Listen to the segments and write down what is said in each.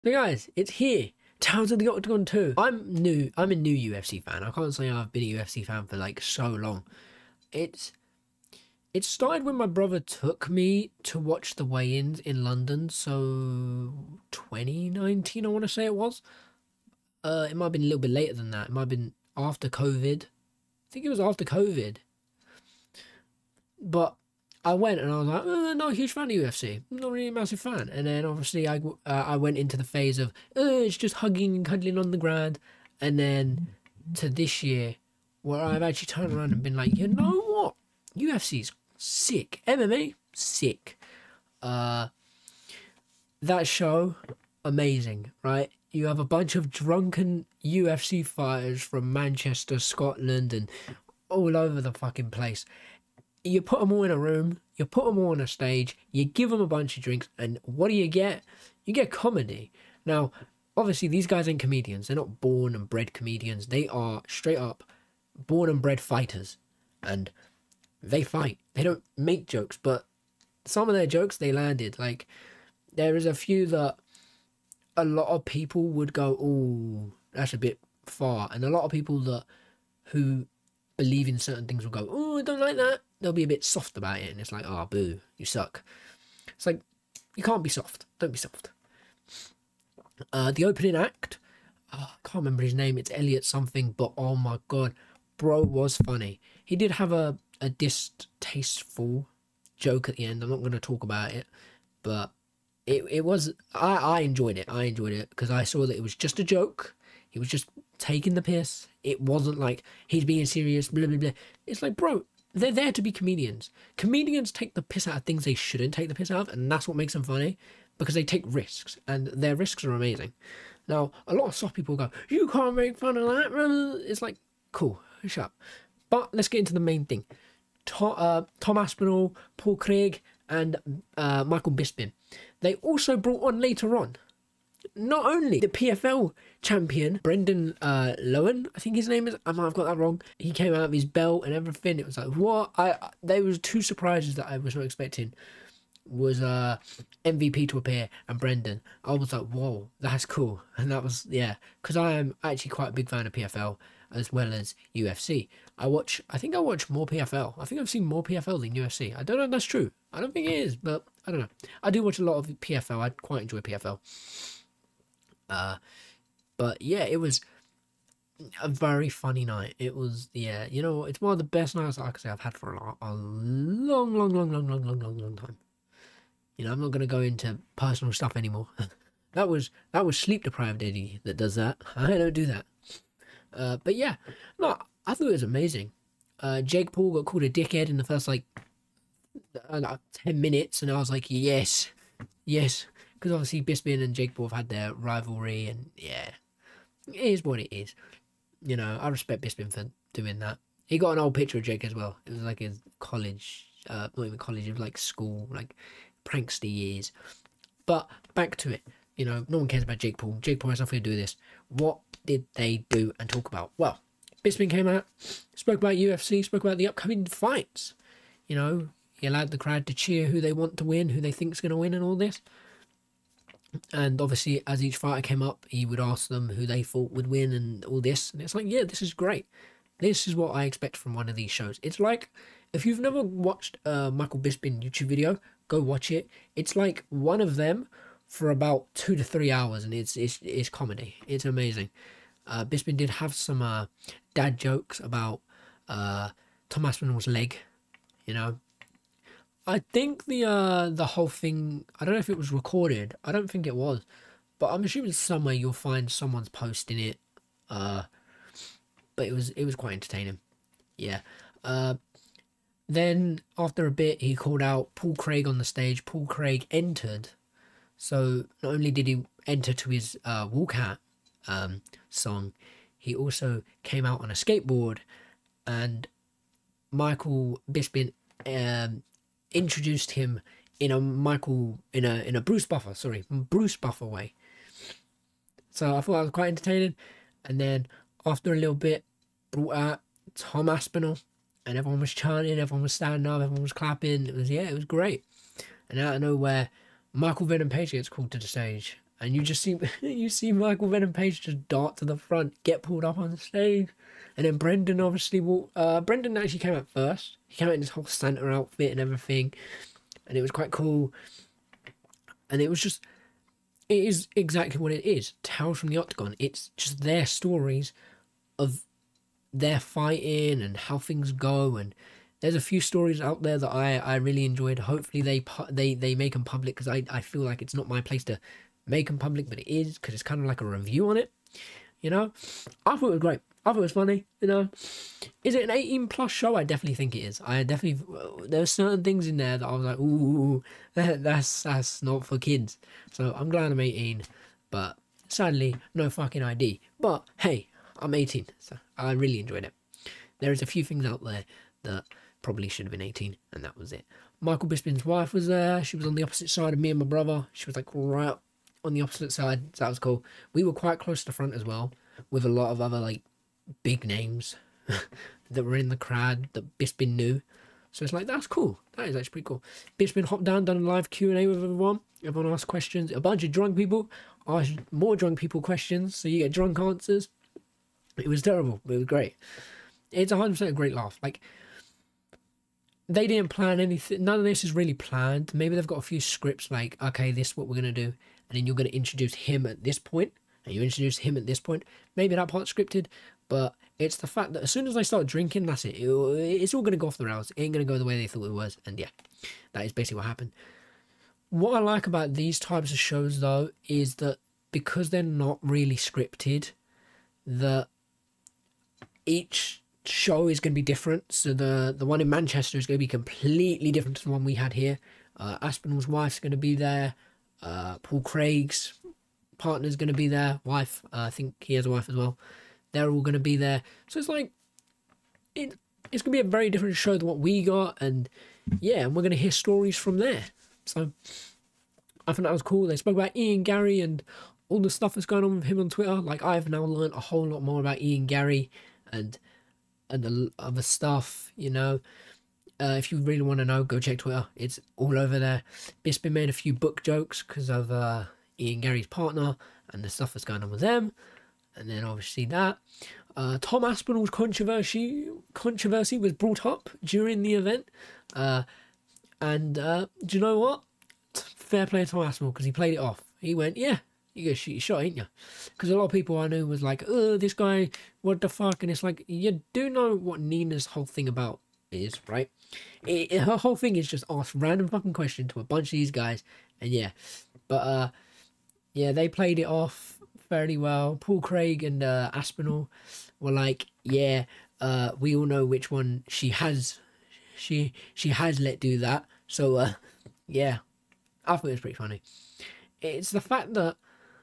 So guys, it's here. Tales of the Octagon 2. I'm new. I'm a new UFC fan. I can't say I've been a UFC fan for like so long. It's it started when my brother took me to watch the weigh-ins in London. So 2019, I want to say it was. It might have been a little bit later than that. It might have been after COVID. I think it was after COVID. But I went and I was like, not a huge fan of UFC. I'm not really a massive fan. And then obviously I went into the phase of, it's just hugging and cuddling on the ground. And then to this year, where I've actually turned around and been like, you know what? UFC's sick. MMA, sick. That show, amazing, right? You have a bunch of drunken UFC fighters from Manchester, Scotland, and all over the fucking place. You put them all in a room, you put them all on a stage, you give them a bunch of drinks, and what do you get? You get comedy. Now, obviously, these guys ain't comedians. They're not born and bred comedians. They are straight up born and bred fighters. And they fight. They don't make jokes, but some of their jokes, they landed. Like, there is a few that a lot of people would go, oh, that's a bit far. And a lot of people that who believe in certain things will go, oh, I don't like that. They'll be a bit soft about it, and it's like, oh, boo, you suck. It's like, you can't be soft. Don't be soft. The opening act, I can't remember his name. It's Elliot something, but oh my god, bro was funny. He did have a distasteful joke at the end. I'm not going to talk about it, but it was, I enjoyed it. I enjoyed it because I saw that it was just a joke. He was just taking the piss. It wasn't like he's being serious, blah, blah, blah. It's like, bro, they're there to be comedians. Comedians take the piss out of things they shouldn't take the piss out of, and that's what makes them funny, because they take risks, and their risks are amazing. Now, a lot of soft people go, you can't make fun of that. It's like, cool, shut up. But let's get into the main thing. Tom Aspinall, Paul Craig, and Michael Bisping. They also brought on later on, not only the PFL champion, Brendan Lowen, I think his name is, I might have got that wrong. He came out of his belt and everything. It was like, what? There was two surprises that I was not expecting. Was MVP to appear and Brendan. I was like, whoa, that's cool. And that was, yeah, because I am actually quite a big fan of PFL as well as UFC. I think I watch more PFL. I think I've seen more PFL than UFC. I don't know if that's true. I don't think it is, but I don't know. I do watch a lot of PFL. I quite enjoy PFL. But yeah, it was a very funny night. It was, yeah, you know, it's one of the best nights I could say I've had for a long time. You know, I'm not gonna go into personal stuff anymore. that was sleep deprived Eddie that does that. I don't do that. But yeah, no, I thought it was amazing. Jake Paul got called a dickhead in the first like 10 minutes, and I was like, yes, because obviously Bisping and Jake Paul have had their rivalry, and yeah, it is what it is. You know, I respect Bisping for doing that. He got an old picture of Jake as well. It was like his college, not even college, it was like school, like prankster years. But back to it. You know, no one cares about Jake Paul. Jake Paul has nothing to do with this. What did they do and talk about? Well, Bisping came out, spoke about UFC, spoke about the upcoming fights. You know, he allowed the crowd to cheer who they want to win, who they think's going to win and all this. And obviously, as each fighter came up, he would ask them who they thought would win and all this. And it's like, yeah, this is great. This is what I expect from one of these shows. It's like, if you've never watched a Michael Bisping YouTube video, go watch it. It's like one of them for about 2 to 3 hours, and it's comedy. It's amazing. Bisping did have some dad jokes about Tom Aspinall's leg, you know. I think the whole thing, I don't know if it was recorded. I don't think it was, but I'm assuming somewhere you'll find someone's posting it. But it was quite entertaining. Yeah. Then after a bit, he called out Paul Craig on the stage. Paul Craig entered. So not only did he enter to his walkout song, he also came out on a skateboard, and Michael Bisping introduced him in a Bruce Buffer way. So I thought that was quite entertaining. And then after a little bit, brought out Tom Aspinall, and everyone was chanting, everyone was standing up, everyone was clapping. It was great. And out of nowhere, Michael Venom Page gets called to the stage, and you just see you see Michael Venom Page just dart to the front, get pulled up on the stage, and then Brendan obviously Brendan actually came out first. He came out in his whole Santa outfit and everything, and it was quite cool. And it was just, it is exactly what it is. Tales from the Octagon. It's just their stories of their fighting and how things go. And there's a few stories out there that I really enjoyed. Hopefully they make them public, because I feel like it's not my place to make them public, but it is, because it's kind of like a review on it. You know, I thought it was great. I thought it was funny. You know, is it an 18+ show? I definitely think it is. There's certain things in there that I was like, ooh, that's not for kids. So I'm glad I'm 18, but sadly no fucking ID. But hey, I'm 18, so I really enjoyed it. There is a few things out there that probably should have been 18, and that was it. Michael Bisping's wife was there. She was on the opposite side of me and my brother. She was like right on the opposite side, so that was cool. We were quite close to the front as well, with a lot of other like big names that were in the crowd that Bisping knew. So it's like, that's cool. That is actually pretty cool. Bisping hopped down, done a live Q&A with everyone. Everyone asked questions. A bunch of drunk people asked more drunk people questions, so you get drunk answers. It was terrible, but it was great. It's 100% a great laugh. Like, they didn't plan anything. None of this is really planned. Maybe they've got a few scripts like, okay, this is what we're going to do, and then you're going to introduce him at this point, and you introduce him at this point. Maybe that part's scripted, but it's the fact that as soon as they start drinking, that's it. It's all going to go off the rails. It ain't going to go the way they thought it was, and yeah, that is basically what happened. What I like about these types of shows, though, is that because they're not really scripted, that each show is going to be different. So the one in Manchester is going to be completely different to the one we had here. Aspinall's wife's going to be there. Paul Craig's partner's going to be there. Wife, I think he has a wife as well. They're all going to be there. So it's like, it's going to be a very different show than what we got. And yeah, and we're going to hear stories from there. So I think that was cool. They spoke about Ian Gary and all the stuff that's going on with him on Twitter. Like, I've now learned a whole lot more about Ian Gary and the other stuff, you know. If you really want to know, go check Twitter. It's all over there. Bisping made a few book jokes because of Ian Gary's partner and the stuff that's going on with them. And then obviously that. Tom Aspinall's controversy was brought up during the event. And do you know what? Fair play to Tom Aspinall, because he played it off. He went, yeah, you go shoot your shot, ain't you? Because a lot of people I knew was like, oh, this guy, what the fuck? And it's like, you do know what Nina's whole thing about is, right? Her whole thing is just ask random fucking question to a bunch of these guys. And yeah, but yeah, they played it off fairly well. Paul Craig and Aspinall were like, yeah, we all know which one she has let do that. So yeah, I thought it was pretty funny. It's the fact that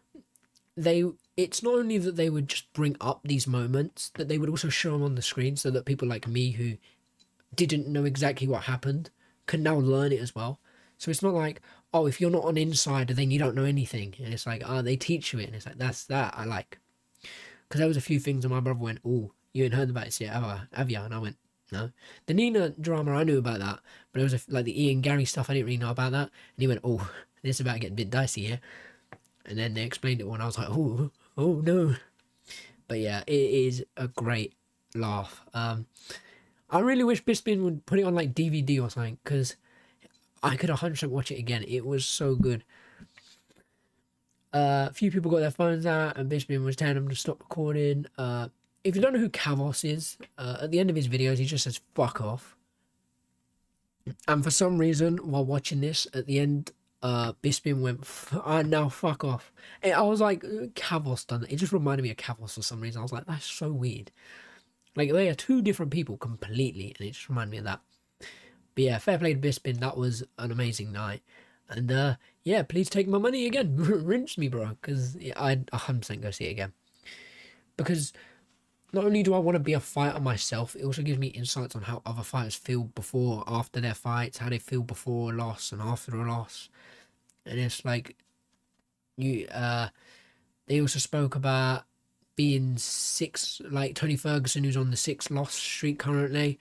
it's not only that they would just bring up these moments, that they would also show them on the screen, so that people like me who didn't know exactly what happened can now learn it as well. So it's not like, oh, if you're not on Insider, then you don't know anything. And it's like, they teach you it. And it's like, that's that I like. Because there was a few things and my brother went, oh, you ain't heard about this yet, have you? And I went, no. The Nina drama, I knew about that. But it was like the Ian Gary stuff, I didn't really know about that. And he went, oh, this is about to get a bit dicey here. And then they explained it when I was like, oh no. But yeah, it is a great laugh. I really wish Bisping would put it on like DVD or something, because I could 100% watch it again. It was so good. A few people got their phones out and Bisping was telling them to stop recording. If you don't know who Kavos is, at the end of his videos he just says fuck off. And for some reason, while watching this, at the end, Bisping went, now fuck off. And I was like, Kavos done that. It just reminded me of Kavos for some reason. I was like, that's so weird. Like, they are two different people completely, and it just reminded me of that. But yeah, fair play to Bisping. That was an amazing night. And yeah, please take my money again. Rinse me, bro, because I'd 100% go see it again. Because not only do I want to be a fighter myself, it also gives me insights on how other fighters feel before, after their fights, how they feel before a loss and after a loss. And it's like, they also spoke about being like Tony Ferguson, who's on the 6-loss streak currently.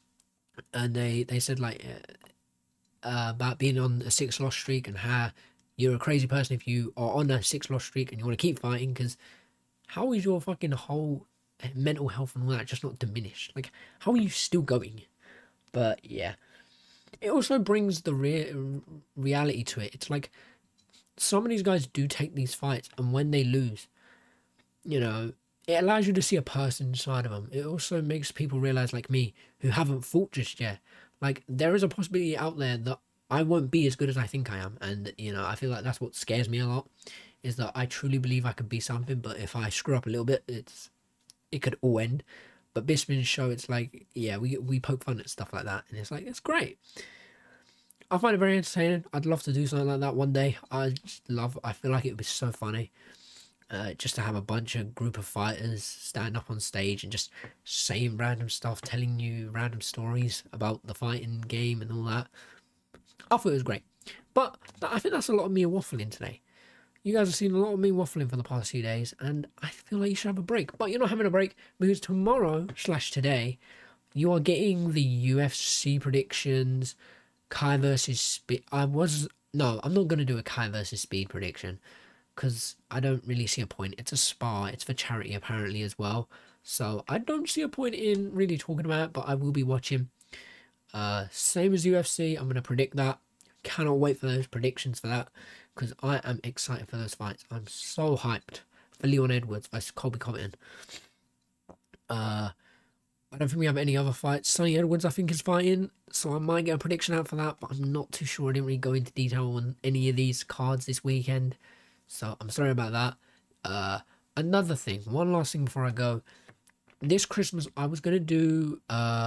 And they said like about being on a 6-loss streak and how you're a crazy person if you are on a 6 loss streak and you want to keep fighting, because how is your fucking whole mental health and all that just not diminished? Like, how are you still going? But yeah, it also brings the reality to it. It's like some of these guys do take these fights, and when they lose, you know, it allows you to see a person inside of them. It also makes people realize, like me, who haven't fought just yet, like there is a possibility out there that I won't be as good as I think I am. And you know, I feel like that's what scares me a lot, is that I truly believe I could be something, but if I screw up a little bit, it could all end. But Bisping's show, it's like, yeah, we poke fun at stuff like that, and it's like, it's great. I find it very entertaining. I'd love to do something like that one day. I feel like it would be so funny. Just to have a bunch of group of fighters stand up on stage and just saying random stuff, telling you random stories about the fighting game and all that. I thought it was great. But I think that's a lot of me waffling today. You guys have seen a lot of me waffling for the past few days, and I feel like you should have a break. But you're not having a break, because tomorrow/today, you are getting the UFC predictions, Kai versus Speed. I'm not going to do a Kai versus Speed prediction, because I don't really see a point. It's a spar. It's for charity apparently as well. So I don't see a point in really talking about it, but I will be watching. Same as UFC, I'm going to predict that. Cannot wait for those predictions for that, because I am excited for those fights. I'm so hyped for Leon Edwards versus Colby Covington. I don't think we have any other fights. Sonny Edwards, I think, is fighting, so I might get a prediction out for that, but I'm not too sure. I didn't really go into detail on any of these cards this weekend, so I'm sorry about that. Another thing, one last thing before I go. This Christmas, I was going to do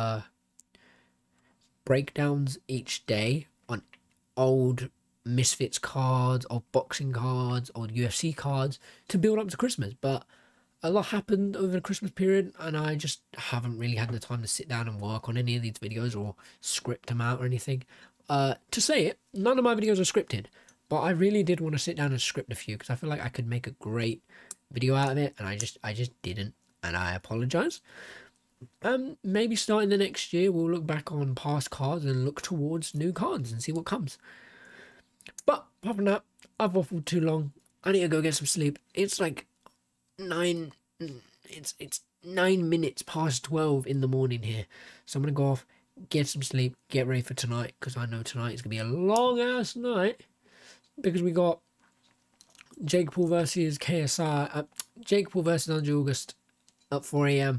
breakdowns each day on old Misfits cards, old boxing cards, old UFC cards to build up to Christmas, but a lot happened over the Christmas period, and I just haven't really had the time to sit down and work on any of these videos or script them out or anything. To say it, none of my videos are scripted, but I really did want to sit down and script a few, because I feel like I could make a great video out of it, and I just didn't, and I apologize. Maybe starting the next year, we'll look back on past cards and look towards new cards and see what comes. But apart from that, I've waffled too long. I need to go get some sleep. It's like 9 minutes past 12 in the morning here, so I'm gonna go off, get some sleep, get ready for tonight, because I know tonight is gonna be a long ass night, because we got Jake Paul versus KSI, Jake Paul versus Andrew August at 4 a.m.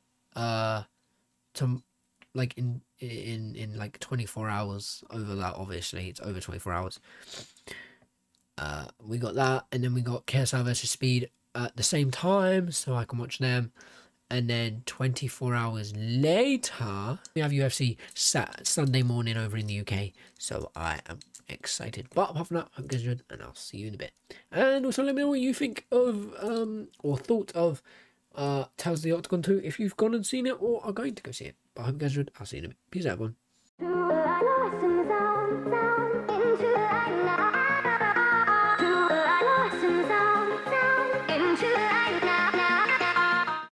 To like in like 24 hours over that. Obviously it's over 24 hours. We got that, and then we got KSI versus Speed at the same time, so I can watch them. And then 24 hours later, we have UFC Sunday morning over in the UK, so I am excited. But apart from that, hope you guys enjoyed, and I'll see you in a bit. And also let me know what you think of or thought of Tales of the Octagon 2, if you've gone and seen it or are going to go see it. But I hope you guys enjoyed. I'll see you in a bit. Peace out, everyone.